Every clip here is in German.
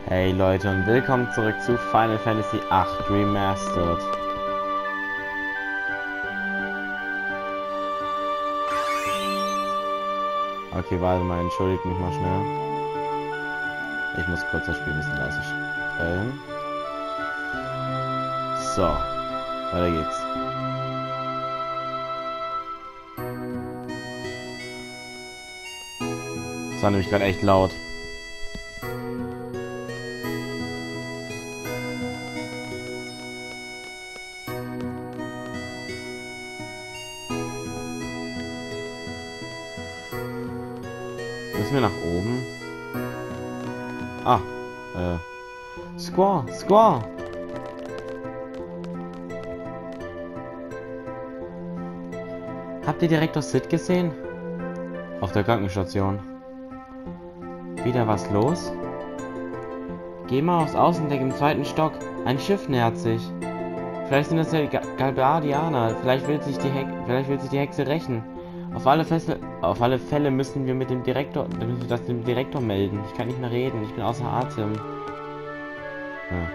Hey Leute und willkommen zurück zu Final Fantasy VIII Remastered. Okay, warte mal, entschuldigt mich mal schnell. Ich muss kurz das Spiel ein bisschen leiser stellen. So, weiter geht's. Das war nämlich gerade echt laut. Müssen wir nach oben? Ah, Squall, Squall! Habt ihr Direktor Sid gesehen? Auf der Krankenstation. Wieder was los? Geh mal aufs Außendeck im 2. Stock. Ein Schiff nähert sich. Vielleicht sind das ja die Galbadianer. Vielleicht will sich die Hexe rächen. Auf alle Fälle müssen wir dem Direktor melden. Ich kann nicht mehr reden. Ich bin außer Atem. Ja.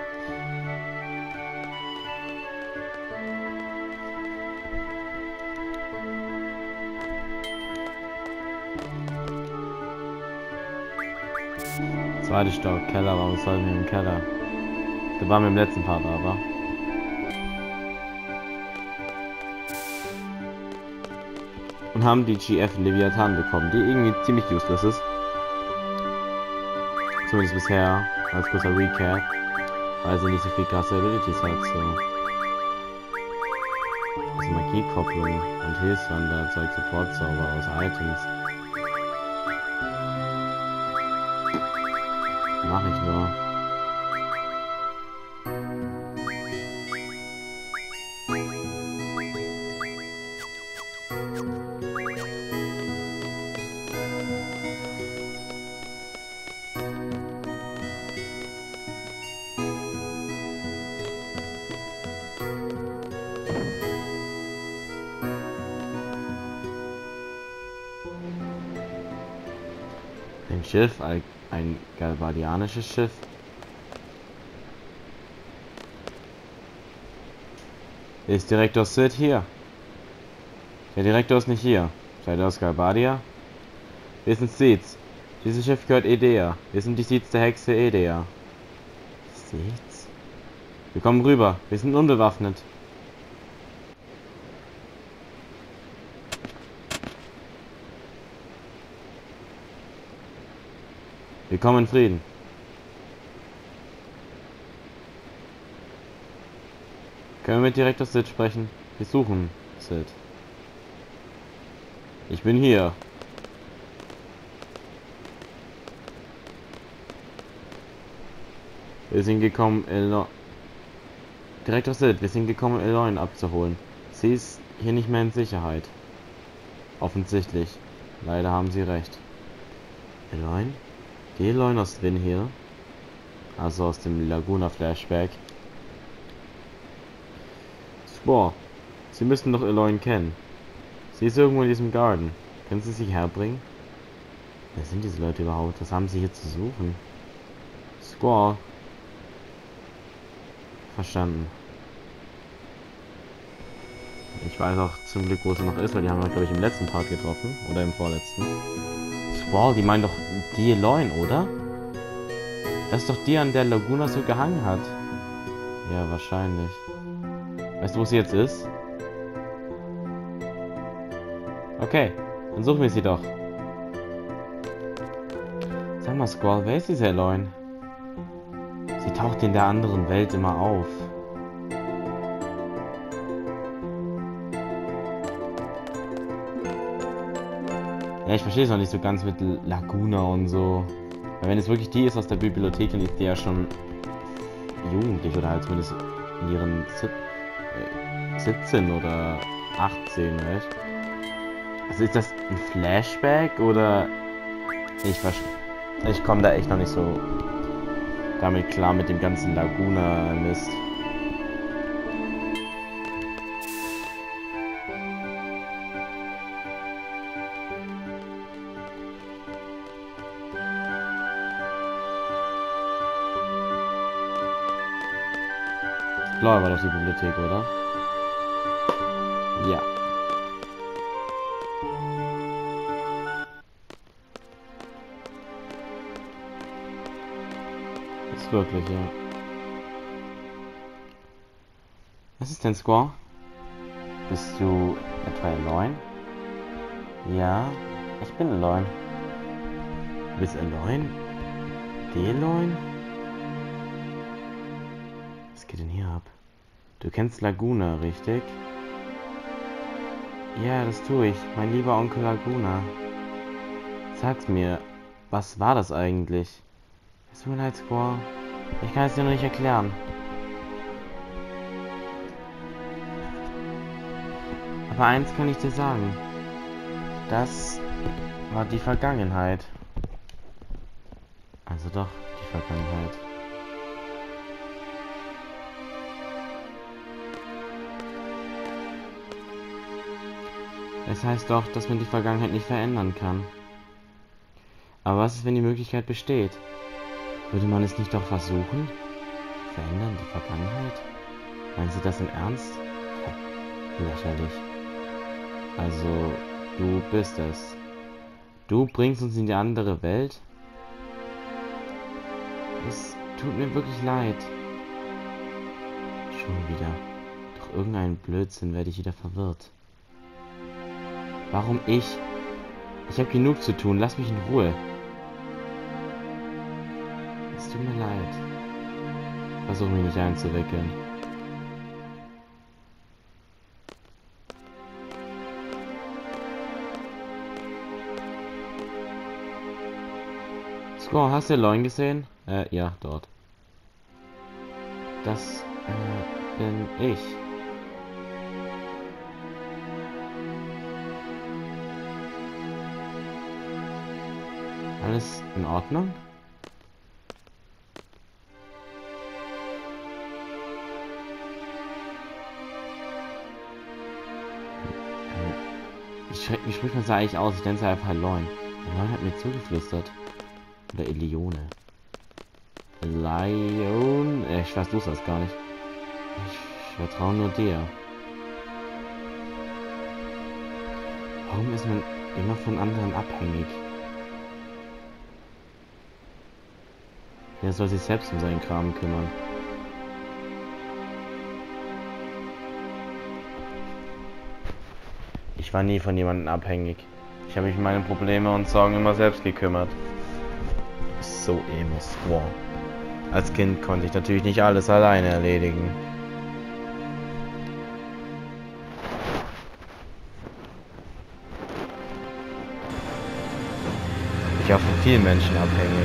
Zweiter Stock, Keller. Warum sollen wir im Keller? Da waren wir im letzten Part aber. Und haben die GF Leviathan bekommen, die irgendwie ziemlich useless ist. Zumindest bisher, als kurzer Recap. Weil sie nicht so viel krasse Abilities hat, so. Also Magiekopplung und Hilfswander, Zeug Supportzauber aus Items. Mach ich nur. Ein Schiff, ein galbadianisches Schiff. Ist Direktor Sid hier? Der Direktor ist nicht hier. Seid ihr aus Galbadia? Wir sind Seeds. Dieses Schiff gehört Edea. Wir sind die Seeds der Hexe Edea. Seeds? Wir kommen rüber. Wir sind unbewaffnet. Willkommen in Frieden. Können wir mit Direktor Sid sprechen? Wir suchen Sid. Ich bin hier. Wir sind gekommen, Direktor Sid, wir sind gekommen, Eloin abzuholen. Sie ist hier nicht mehr in Sicherheit. Offensichtlich. Leider haben Sie recht. Eloin? Die Eloin aus Win hier. Also aus dem Laguna Flashback. Boah, Sie müssen doch Eloin kennen. Sie ist irgendwo in diesem Garten. Können Sie sie herbringen? Wer sind diese Leute überhaupt? Was haben sie hier zu suchen? Squall. Verstanden. Ich weiß auch zum Glück, wo sie noch ist, weil die haben wir, glaube ich, im letzten Part getroffen. Oder im vorletzten. Squall, die meinen doch die Eloin, oder? Das ist doch die, an der Laguna so gehangen hat. Ja, wahrscheinlich. Weißt du, wo sie jetzt ist? Okay, dann suchen wir sie doch. Sag mal, Squall, wer ist diese Eloin? Sie taucht in der anderen Welt immer auf. Ja, ich verstehe es noch nicht so ganz mit Laguna und so. Weil wenn es wirklich die ist aus der Bibliothek, dann ist die ja schon jugendlich oder halt zumindest in ihren 17 oder 18, weißt du? Also ist das ein Flashback oder ich komme da echt noch nicht so damit klar mit dem ganzen Laguna-Mist. blau war doch die Bibliothek, oder? Ja. Ist wirklich, ja. Was ist denn, Squaw? Bist du etwa Eloin? Ja, ich bin Eloin. Du bist Eloin? Deloin? Was geht denn hier ab? Du kennst Laguna, richtig? Ja, das tue ich. Mein lieber Onkel Laguna. Sag's mir, was war das eigentlich? Es tut mir leid, Squaw. Ich kann es dir noch nicht erklären. Aber eins kann ich dir sagen. Das war die Vergangenheit. Also doch, die Vergangenheit. Es heißt doch, dass man die Vergangenheit nicht verändern kann. Aber was ist, wenn die Möglichkeit besteht? Würde man es nicht doch versuchen? Verändern die Vergangenheit? Meinen Sie das im Ernst? Lächerlich. Also, du bist es. Du bringst uns in die andere Welt? Es tut mir wirklich leid. Schon wieder. Durch irgendeinen Blödsinn werde ich wieder verwirrt. Warum ich? Ich habe genug zu tun. Lass mich in Ruhe. Es tut mir leid. Versuch mich nicht einzuwickeln. Squaw, hast du Eloin gesehen? Ja, dort. Das, bin ich. Alles in Ordnung? Wie spricht man es eigentlich aus? Ich nenne es einfach Eloin. Eloin hat mir zugeflüstert. Oder Elione. Lion. Ich weiß, du das gar nicht. Ich vertraue nur dir. Warum ist man immer von anderen abhängig? Wer soll sich selbst um seinen Kram kümmern? Ich war nie von jemandem abhängig. Ich habe mich um meine Probleme und Sorgen immer selbst gekümmert. So emo, Squaw. Als Kind konnte ich natürlich nicht alles alleine erledigen. Ich war von vielen Menschen abhängig.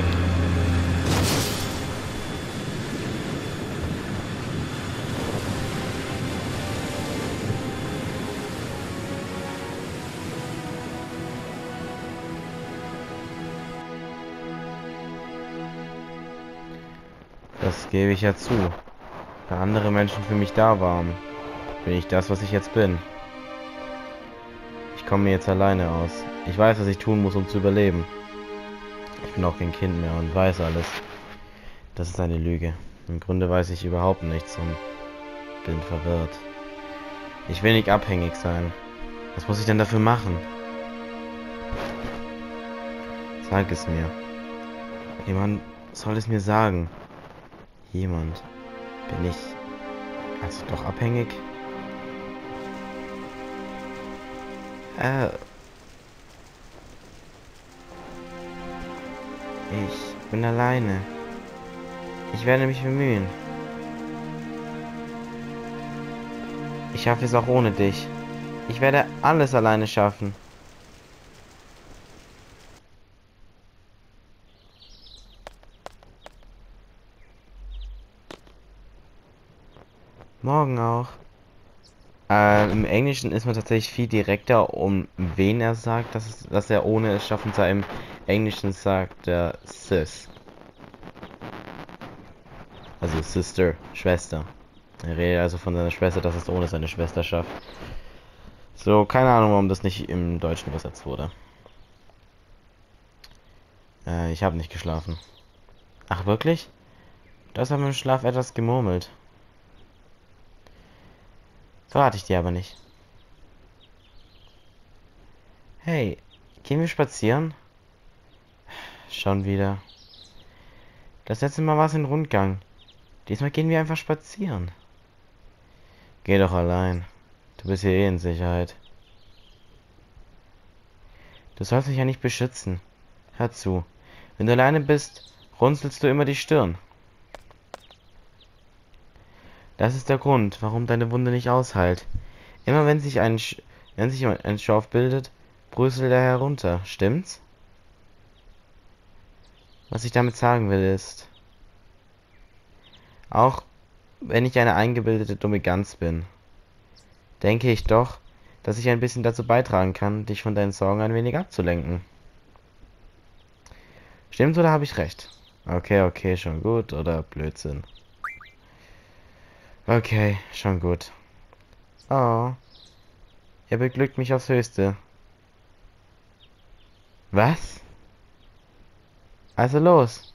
Das gebe ich ja zu. Da andere Menschen für mich da waren, bin ich das, was ich jetzt bin. Ich komme jetzt alleine aus. Ich weiß, was ich tun muss, um zu überleben. Ich bin auch kein Kind mehr und weiß alles. Das ist eine Lüge. Im Grunde weiß ich überhaupt nichts und bin verwirrt. Ich will nicht abhängig sein. Was muss ich denn dafür machen? Sag es mir. Jemand soll es mir sagen. Jemand. Bin ich also doch abhängig? Ich bin alleine. Ich werde mich bemühen. Ich schaffe es auch ohne dich. Ich werde alles alleine schaffen. Morgen auch. Im Englischen ist man tatsächlich viel direkter, um wen er sagt, dass er ohne es schaffen sei. Im Englischen sagt er Sis. Also Sister, Schwester. Er redet also von seiner Schwester, dass es ohne seine Schwester schafft. So, keine Ahnung, warum das nicht im Deutschen übersetzt wurde. Ich habe nicht geschlafen. Ach, wirklich? Du hast aber im Schlaf etwas gemurmelt. Verrate ich dir aber nicht. Hey, gehen wir spazieren? Schon wieder. Das letzte Mal war es ein Rundgang. Diesmal gehen wir einfach spazieren. Geh doch allein. Du bist hier eh in Sicherheit. Du sollst mich ja nicht beschützen. Hör zu. Wenn du alleine bist, runzelst du immer die Stirn. Das ist der Grund, warum deine Wunde nicht ausheilt. Immer wenn sich ein Schorf bildet, bröselt er herunter. Stimmt's? Was ich damit sagen will ist, auch wenn ich eine eingebildete dumme Gans bin, denke ich doch, dass ich ein bisschen dazu beitragen kann, dich von deinen Sorgen ein wenig abzulenken. Stimmt's oder habe ich recht? Okay, schon gut oder Blödsinn? Okay, schon gut. Oh, er beglückt mich aufs Höchste. Was? Also los.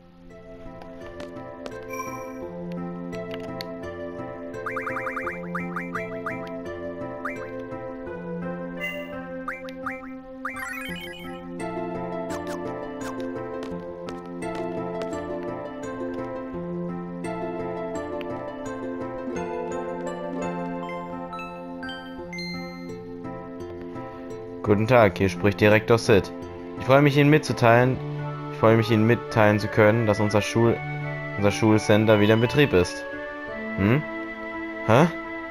Guten Tag, hier spricht Direktor Sid. Ich freue mich, Ihnen mitteilen zu können, dass unser Schulcenter wieder in Betrieb ist. Hm? Hä?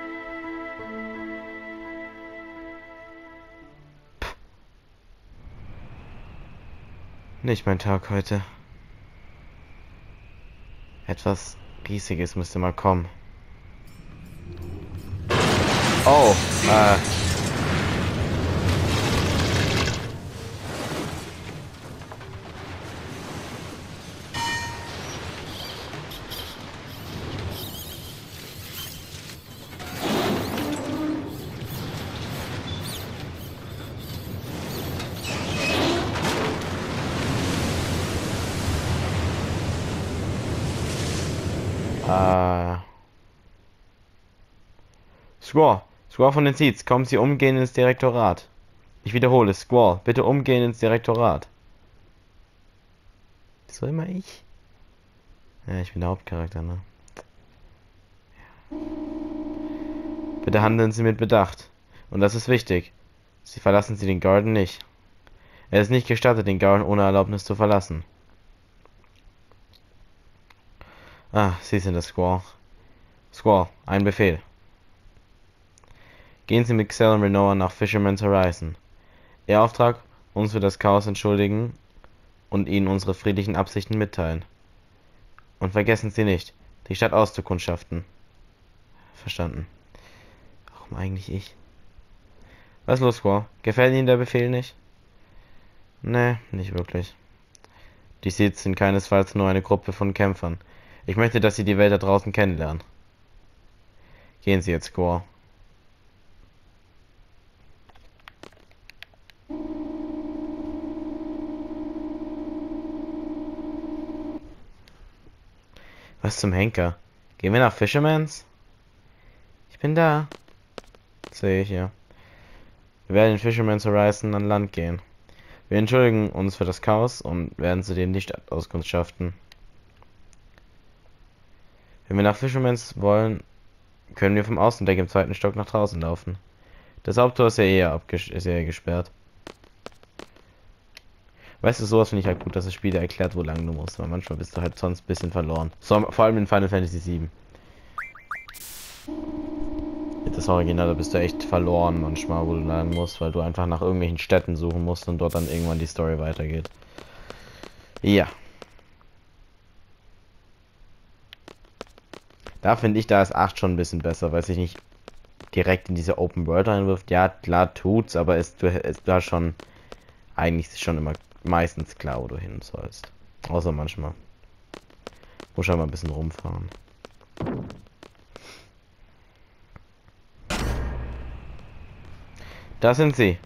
Pff. Nicht mein Tag heute. Etwas Riesiges müsste mal kommen. Oh, Squall von den Seeds, kommen Sie umgehend ins Direktorat. Ich wiederhole, Squall, bitte umgehend ins Direktorat. So immer ich? Ja, ich bin der Hauptcharakter, ne? Ja. Bitte handeln Sie mit Bedacht. Und das ist wichtig. Verlassen Sie den Garden nicht. Es ist nicht gestattet, den Garden ohne Erlaubnis zu verlassen. Ah, Sie sind das, Squall. Squall, ein Befehl. Gehen Sie mit Xel und Renoa nach Fisherman's Horizon. Ihr Auftrag, uns für das Chaos entschuldigen und Ihnen unsere friedlichen Absichten mitteilen. Und vergessen Sie nicht, die Stadt auszukundschaften. Verstanden. Warum eigentlich ich? Was ist los, Squall? Gefällt Ihnen der Befehl nicht? Nee, nicht wirklich. Die Seeds sind keinesfalls nur eine Gruppe von Kämpfern. Ich möchte, dass Sie die Welt da draußen kennenlernen. Gehen Sie jetzt, Squall. Was zum Henker? Gehen wir nach Fisherman's? Ich bin da. Sehe ich ja. Wir werden in Fisherman's Horizon an Land gehen. Wir entschuldigen uns für das Chaos und werden zudem nicht auskundschaften. Wenn wir nach Fisherman's wollen, können wir vom Außendeck im 2. Stock nach draußen laufen. Das Haupttor ist ja eher gesperrt. Weißt du, sowas finde ich halt gut, dass das Spiel erklärt, wo lang du musst, weil manchmal bist du halt sonst ein bisschen verloren. So, vor allem in Final Fantasy VII. Das Original, da bist du echt verloren manchmal, wo du lang musst, weil du einfach nach irgendwelchen Städten suchen musst und dort dann irgendwann die Story weitergeht. Ja. Da finde ich, da ist 8 schon ein bisschen besser, weil es sich nicht direkt in diese Open World reinwirft. Ja, klar tut's, aber du hast schon eigentlich schon immer meistens klar, wo du hin sollst. Außer manchmal. Muss schon mal ein bisschen rumfahren. Da sind sie.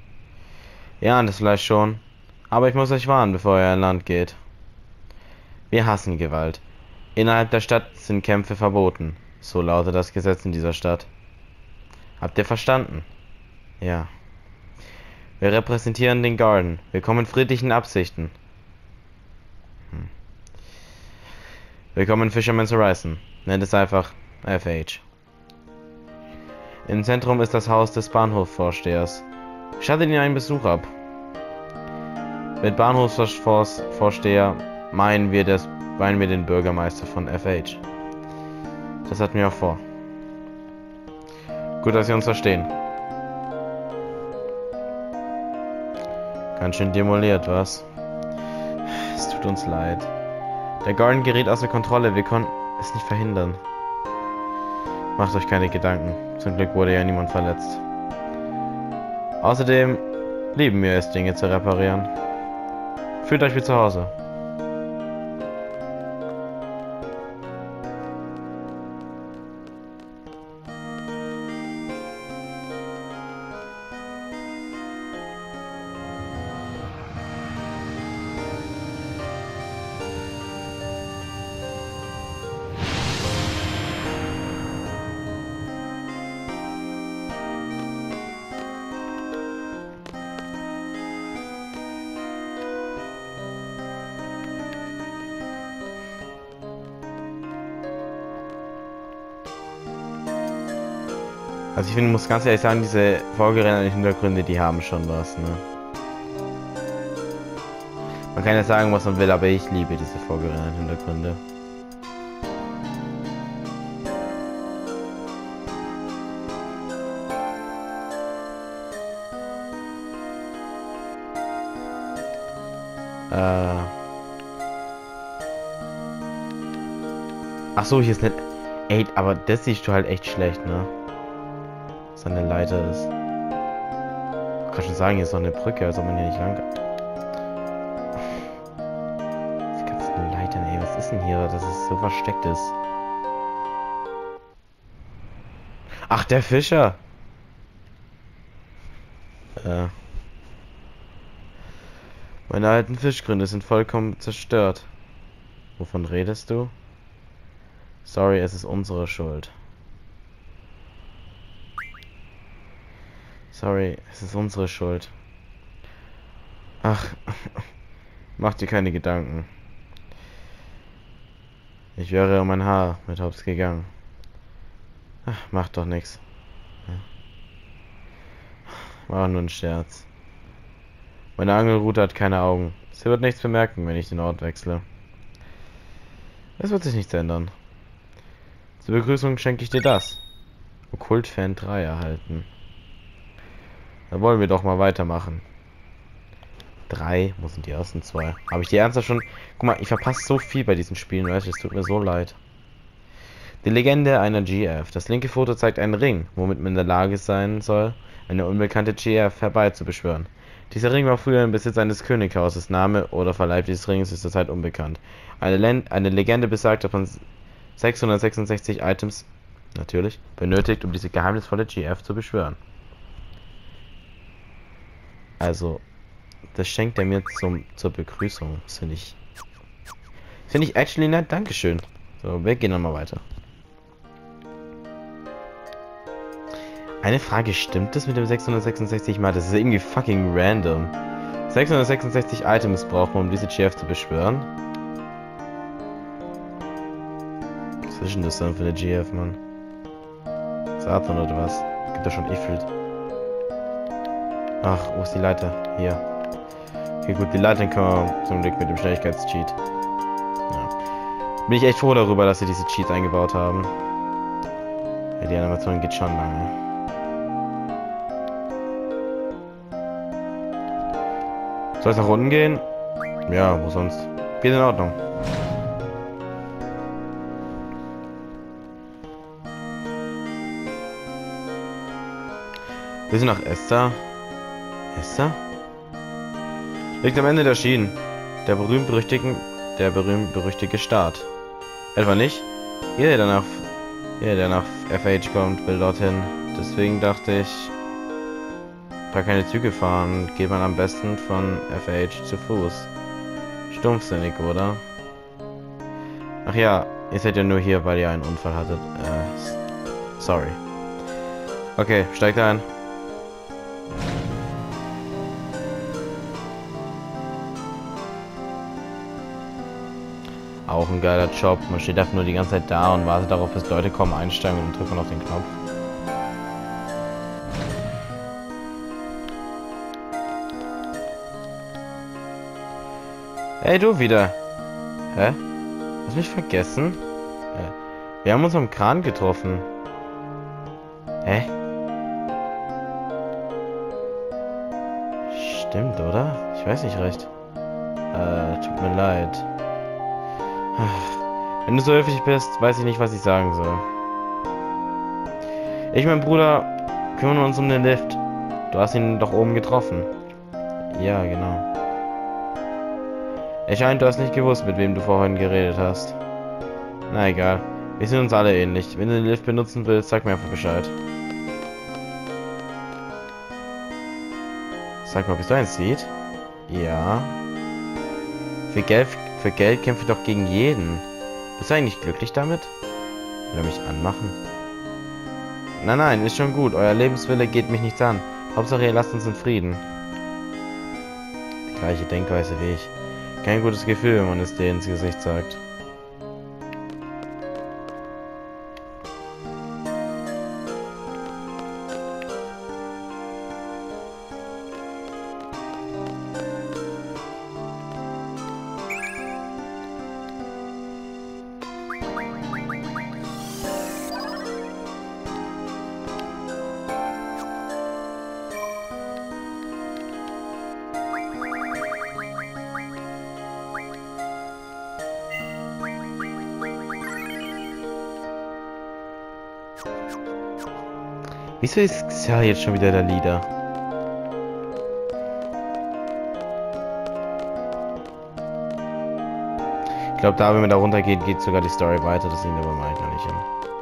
Ja, das vielleicht schon. Aber ich muss euch warnen, bevor ihr an Land geht. Wir hassen Gewalt. Innerhalb der Stadt sind Kämpfe verboten. So lautet das Gesetz in dieser Stadt. Habt ihr verstanden? Ja. Wir repräsentieren den Garden. Wir kommen in friedlichen Absichten. Willkommen in Fisherman's Horizon. Nennt es einfach FH. Im Zentrum ist das Haus des Bahnhofsvorstehers. Stattet ihn einen Besuch ab. Mit Bahnhofsvorsteher meinen wir den Bürgermeister von FH. Das hatten wir auch vor. Gut, dass Sie uns verstehen. Ganz schön demoliert, was? Es tut uns leid. Der Garden geriet außer Kontrolle. Wir konnten es nicht verhindern. Macht euch keine Gedanken. Zum Glück wurde ja niemand verletzt. Außerdem lieben wir es, Dinge zu reparieren. Fühlt euch wie zu Hause. Also ich finde, muss ganz ehrlich sagen, diese vorgerenderten Hintergründe, die haben schon was, ne? Man kann ja sagen, was man will, aber ich liebe diese vorgerenderten Hintergründe. Ach so, hier ist nicht... Ey, aber das siehst du halt echt schlecht, ne? Eine Leiter ist. Ich kann schon sagen, hier ist noch eine Brücke, als ob man hier nicht lang kann. Die ganzen Leitern, ey, was ist denn hier, dass es so versteckt ist? Ach, der Fischer! Meine alten Fischgründe sind vollkommen zerstört. Wovon redest du? Sorry, es ist unsere Schuld. Sorry, es ist unsere Schuld. Ach, mach dir keine Gedanken. Ich wäre um mein Haar mit Hops gegangen. Ach, macht doch nichts. War nur ein Scherz. Meine Angelrute hat keine Augen. Sie wird nichts bemerken, wenn ich den Ort wechsle. Es wird sich nichts ändern. Zur Begrüßung schenke ich dir das. Okkult-Fan 3 erhalten. Da wollen wir doch mal weitermachen. 3, wo sind die ersten 2? Habe ich die ernsthaft schon... Guck mal, ich verpasse so viel bei diesen Spielen, weißt du, es tut mir so leid. Die Legende einer GF. Das linke Foto zeigt einen Ring, womit man in der Lage sein soll, eine unbekannte GF herbeizubeschwören. Dieser Ring war früher im Besitz eines Könighauses. Name oder Verleih dieses Rings ist zurzeit unbekannt. Eine Legende besagt, dass man 666 Items, natürlich, benötigt, um diese geheimnisvolle GF zu beschwören. Also, das schenkt er mir zur Begrüßung. Das finde ich actually nett. Dankeschön. So, wir gehen dann mal weiter. Eine Frage, stimmt das mit dem 666 Mal? Das ist irgendwie fucking random. 666 Items braucht man, um diese GF zu beschwören. Was ist denn das dann für eine GF, Mann? Satan oder was? Gibt da schon Ifrit. Ach, wo ist die Leiter? Hier. Okay, gut, die Leiter können wir zum Glück mit dem Schnelligkeitscheat. Ja. Bin ich echt froh darüber, dass sie diese Cheats eingebaut haben. Ja, die Animation geht schon lange. Soll es nach unten gehen? Ja, wo sonst? Geht in Ordnung. Wir sind nach Esther. Esther? Liegt am Ende der Schienen. Der berühmt-berüchtigte Staat. Etwa nicht? Jeder, der nach FH kommt, will dorthin. Deswegen dachte ich, da keine Züge fahren, geht man am besten von FH zu Fuß. Stumpfsinnig, oder? Ach ja, ihr seid ja nur hier, weil ihr einen Unfall hattet. Sorry. Okay, steigt ein. Auch ein geiler Job. Man steht einfach nur die ganze Zeit da und wartet darauf, bis Leute kommen, einsteigen und drückt man auf den Knopf. Hey, du wieder. Hä? Hast mich vergessen? Wir haben uns am Kran getroffen. Hä? Stimmt, oder? Ich weiß nicht recht. Tut mir leid. Wenn du so höflich bist, weiß ich nicht, was ich sagen soll. Ich und mein Bruder kümmern uns um den Lift. Du hast ihn doch oben getroffen. Ja, genau. Es scheint, du hast nicht gewusst, mit wem du vorhin geredet hast. Na egal. Wir sind uns alle ähnlich. Wenn du den Lift benutzen willst, sag mir einfach Bescheid. Sag mal, bist du ein Seed? Ja. Für Geld kämpfe ich doch gegen jeden. Bist du eigentlich glücklich damit? Will er mich anmachen? Nein, ist schon gut. Euer Lebenswille geht mich nichts an. Hauptsache, ihr lasst uns in Frieden. Die gleiche Denkweise wie ich. Kein gutes Gefühl, wenn man es dir ins Gesicht sagt. Wieso ist Xia jetzt schon wieder der Leader? Ich glaube, da, wenn wir da runtergehen, geht sogar die Story weiter. Das sehen wir aber mal noch nicht hin.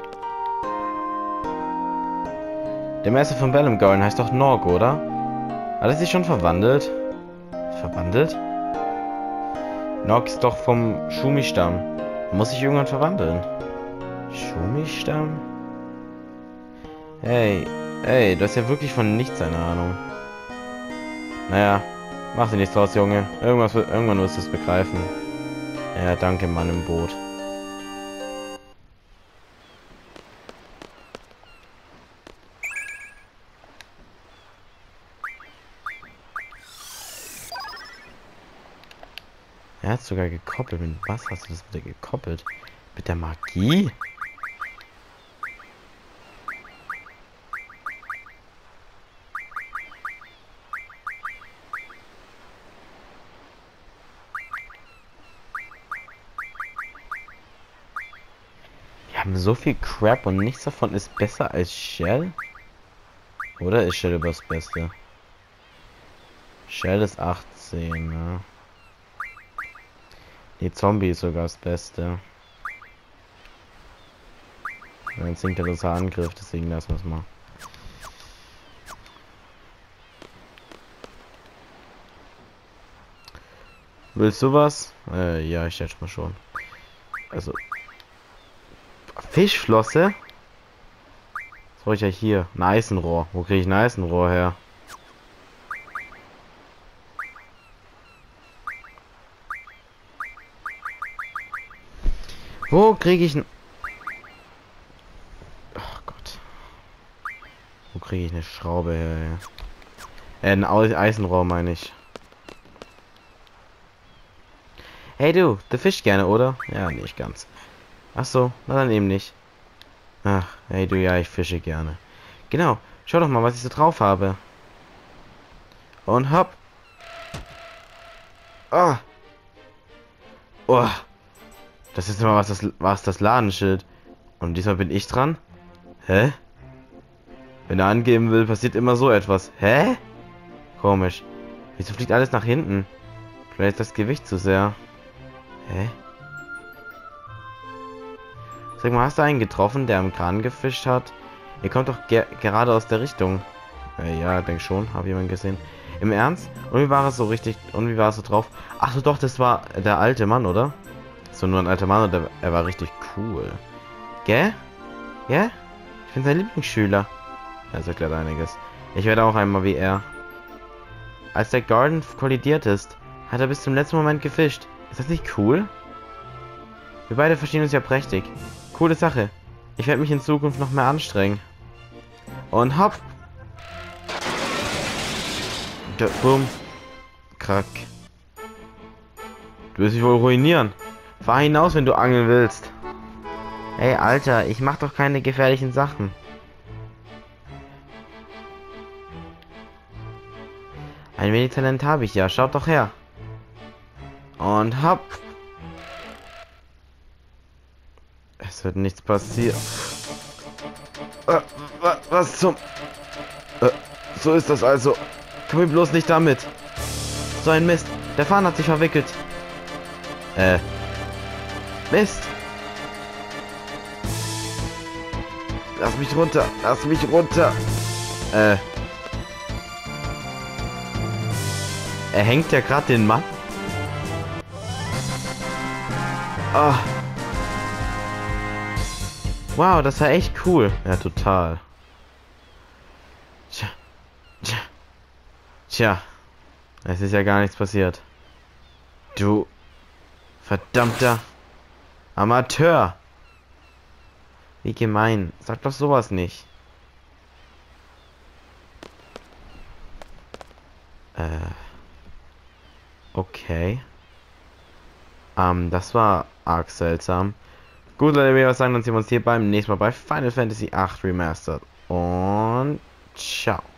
Der Meister von Bellemgaulen heißt doch Norg, oder? Hat er sich schon verwandelt? Verwandelt? Norg ist doch vom Schumi-Stamm. Muss sich irgendwann verwandeln. Schumi-Stamm? Hey, du hast ja wirklich von nichts eine Ahnung. Naja, mach dir nichts draus, Junge. Irgendwann wirst du es begreifen. Ja, danke, Mann im Boot. Er hat sogar gekoppelt. Mit was hast du das bitte gekoppelt? Mit der Magie? Wir haben so viel Crap und nichts davon ist besser als Shell? Oder ist Shell das Beste? Shell ist 18, ne? Die Zombie ist sogar das Beste. Dann sinkt er unser Angriff, deswegen lassen wir es mal. Willst du was? Ja, ich schätze mal schon. Also. Fischflosse? Was brauche ich ja hier? Ein Eisenrohr. Wo kriege ich ein Eisenrohr her? Wo kriege ich ein... Ach Gott. Wo kriege ich eine Schraube her? Ein Eisenrohr meine ich. Hey du fischst gerne, oder? Ja, nicht ganz. Ach so, na dann eben nicht. Ach, hey du, ja, ich fische gerne. Genau, schau doch mal, was ich so drauf habe. Und hopp. Ah. Oh. Das ist immer was das Ladenschild. Und diesmal bin ich dran? Hä? Wenn er angeben will, passiert immer so etwas. Hä? Komisch. Wieso fliegt alles nach hinten? Vielleicht ist das Gewicht zu sehr. Hä? Sag mal, hast du einen getroffen, der am Kran gefischt hat? Ihr kommt doch gerade aus der Richtung. Ja, denk schon. Hab jemanden gesehen. Im Ernst? Und wie war es so richtig? Und wie war es so drauf? Ach so, doch, das war der alte Mann, oder? So nur ein alter Mann und er war richtig cool. Gell? Ja? Ich bin sein Lieblingsschüler. Das erklärt einiges. Ich werde auch einmal wie er. Als der Garden kollidiert ist, hat er bis zum letzten Moment gefischt. Ist das nicht cool? Wir beide verstehen uns ja prächtig. Coole Sache. Ich werde mich in Zukunft noch mehr anstrengen. Und hopp! Boom. Krack. Du wirst dich wohl ruinieren. Fahr hinaus, wenn du angeln willst. Ey, Alter, ich mach doch keine gefährlichen Sachen. Ein wenig Talent habe ich ja. Schaut doch her. Und hopp. Es wird nichts passieren. Was zum... so ist das also. Komm mir bloß nicht damit. So ein Mist. Der Fahnen hat sich verwickelt. Mist. Lass mich runter. Lass mich runter. Er hängt ja gerade den Mann. Ah. Wow, das war echt cool. Ja, total. Tja. Es ist ja gar nichts passiert. Du verdammter Amateur. Wie gemein. Sag doch sowas nicht. Okay. Das war arg seltsam. Gut, Leute, wir sagen, dann sehen wir uns hier beim nächsten Mal bei Final Fantasy VIII Remastered. Und ciao.